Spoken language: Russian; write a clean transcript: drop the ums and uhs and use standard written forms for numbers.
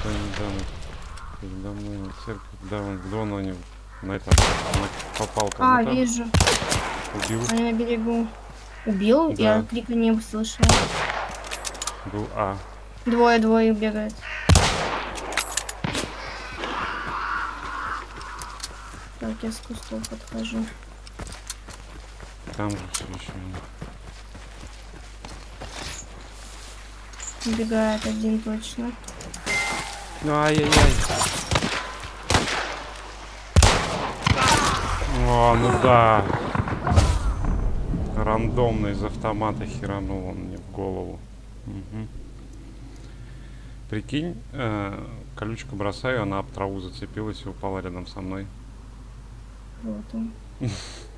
Передо мной на церковь. Да, он в Доноване на это попал А, кому-то. вижу. Убил. Они на берегу. Убил? Я Да, крика не услышала. был А. Двое бегает. Так, я с кустов подхожу. Там же все еще. Убегает один точно. Ну, ай-яй-яй. О, ну да. Рандомно из автомата херанул он мне в голову. Мгм. Прикинь, колючку бросаю, она об траву зацепилась и упала рядом со мной. Вот он.